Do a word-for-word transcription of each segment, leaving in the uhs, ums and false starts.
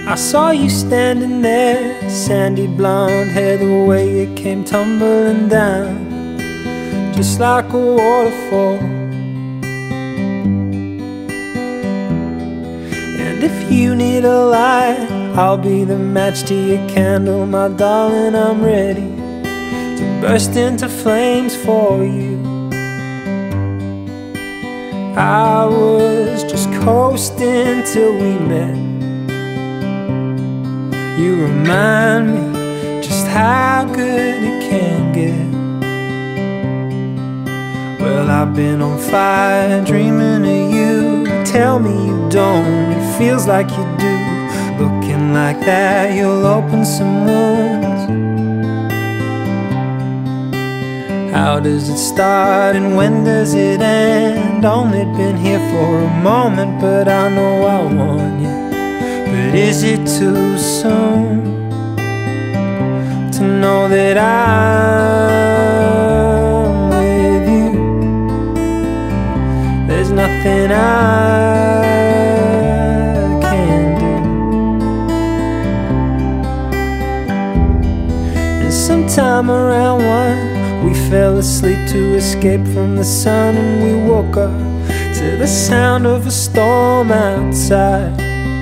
I saw you standing there, sandy blonde hair, the way it came tumbling down, just like a waterfall. And if you need a light, I'll be the match to your candle, my darling. I'm ready to burst into flames for you. I was just coasting till we met. You remind me just how good it can get. Well, I've been on fire dreaming of you. Tell me you don't, it feels like you do. Looking like that, you'll open some wounds. How does it start and when does it end? Only been here for a moment, but I know I want you. But is it too soon to know that I'm with you? There's nothing I can do. And sometime around one, we fell asleep to escape from the sun, and we woke up to the sound of a storm outside.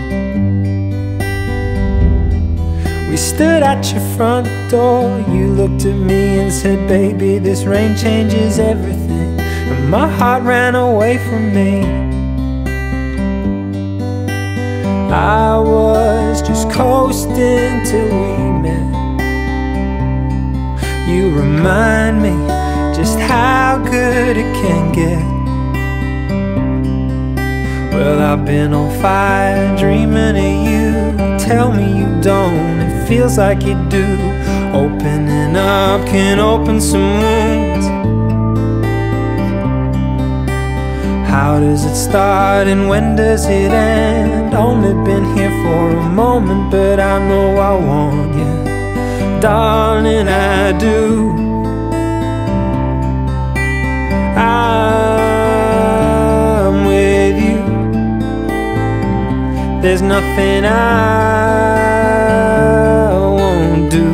We stood at your front door, you looked at me and said, baby, this rain changes everything. And my heart ran away from me. I was just coasting till we met. You remind me just how good it can get. Well, I've been on fire dreaming of you. Tell me you don't, it feels like you do. Opening up can open some wounds. How does it start and when does it end? Only been here for a moment, but I know I want you, darling, I do. I'm with you. There's nothing I won't do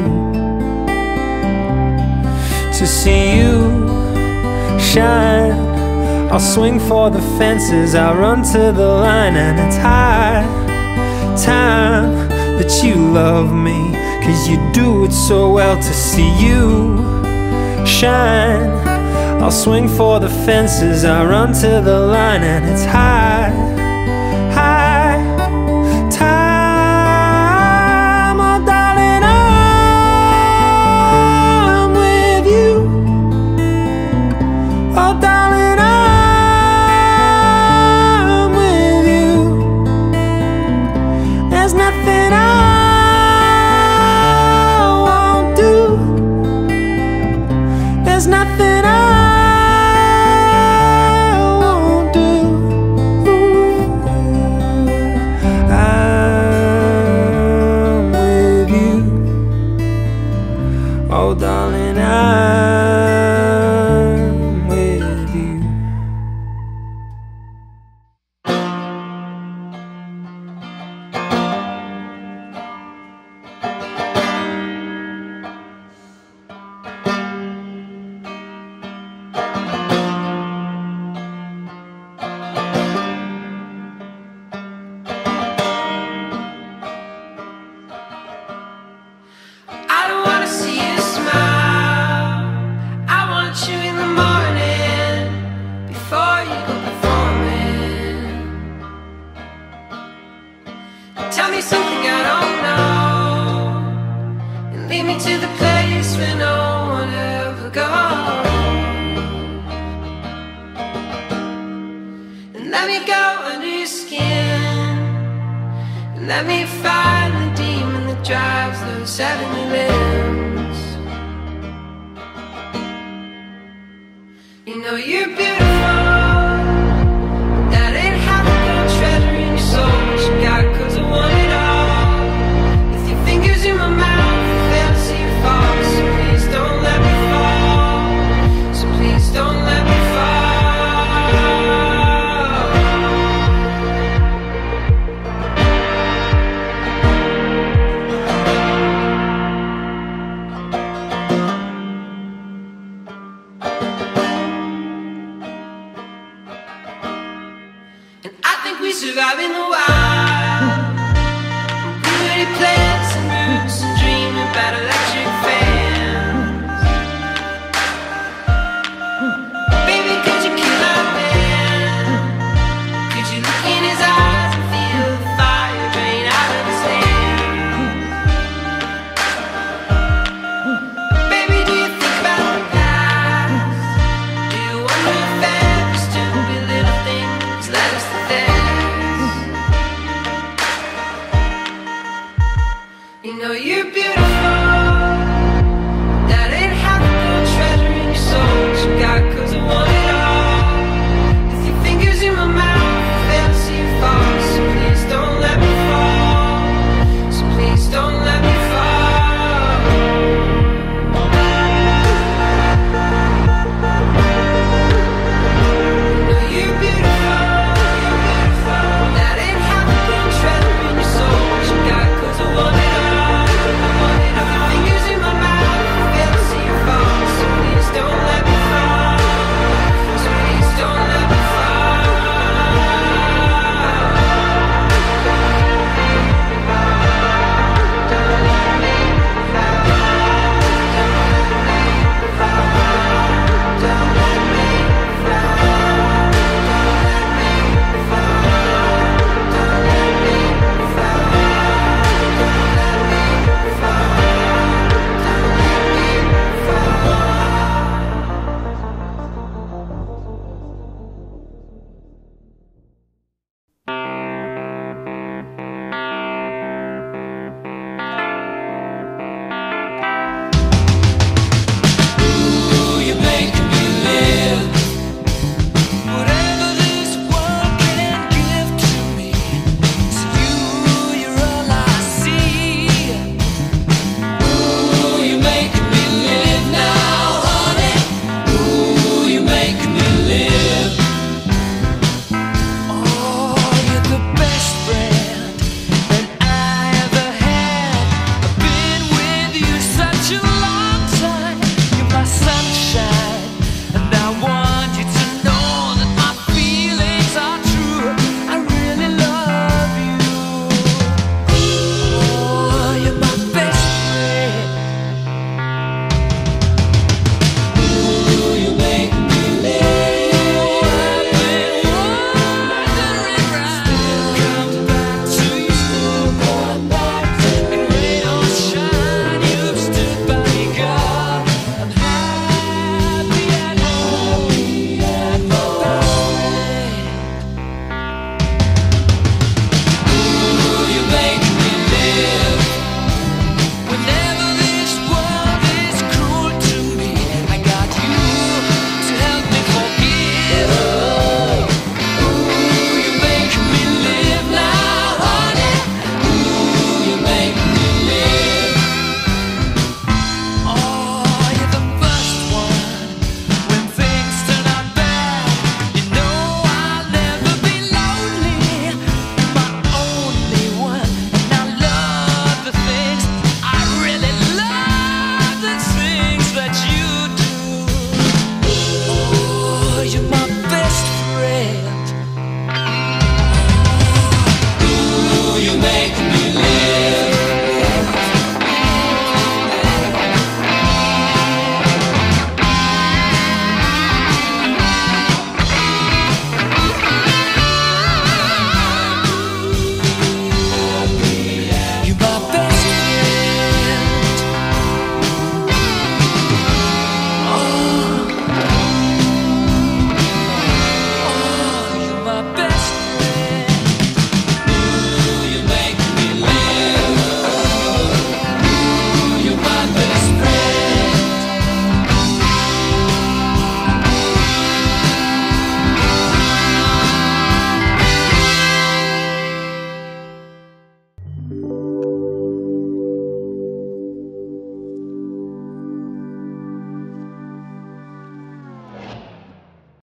to see you shine. I'll swing for the fences, I'll run to the line, and it's high time that you love me, 'cause you do it so well. To see you shine, I'll swing for the fences, I'll run to the line, and it's high, high time, oh darling, I'm with you. Oh darling, I'm with you. There's nothing I There's nothing I won't do. I'm with you. Oh darling, I'm with you. Tell me something I don't know, and lead me to the place where no one ever goes. And let me go under your skin, and let me find the demon that drives those heavenly limbs. You know you're beautiful, but that ain't half the good treasure in your soul that you got, 'cause I want it all. With your fingers in my mouth, I fail to see you fall. So please don't let me fall. So please don't let me fall. while. Pretty plants and roots and dream about electric fans. Baby, could you kill my man? Could you look in his eyes and feel the fire drain out of his hands? Baby, do you think about the past? Do you wonder if every stupid little thing has led us to this? You know you're beautiful.